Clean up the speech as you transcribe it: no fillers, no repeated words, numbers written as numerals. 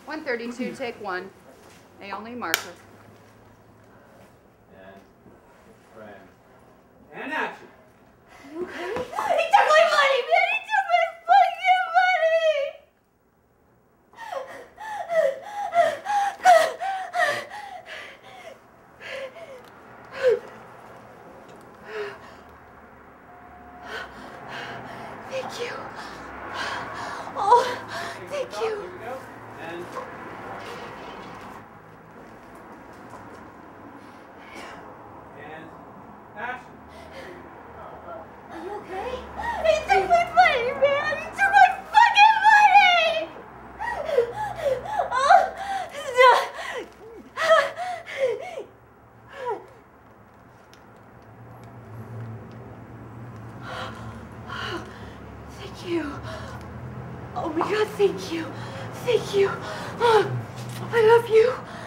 132, take one. Naomi Marker. And frame. And action. You okay? He took my money, man! He took my fucking money! Thank you. Oh, thank you. Here we go. And action. Are you okay? He took my money, man! He took my fucking money! Oh, thank you. Oh my God, thank you. Thank you. I love you.